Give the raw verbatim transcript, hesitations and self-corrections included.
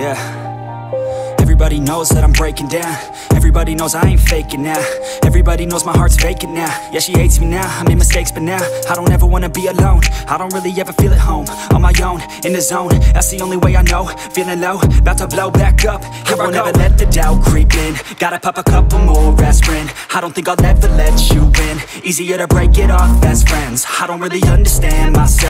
yeah. Everybody knows that I'm breaking down. Everybody knows I ain't faking now. Everybody knows my heart's vacant now. Yeah, she hates me now, I made mistakes but now I don't ever wanna be alone. I don't really ever feel at home. On my own, in the zone, that's the only way I know. Feeling low, about to blow back up. Here I won't ever let the doubt creep in. Gotta pop a couple more aspirin. I don't think I'll ever let you in. Easier to break it off best friends. I don't really understand myself.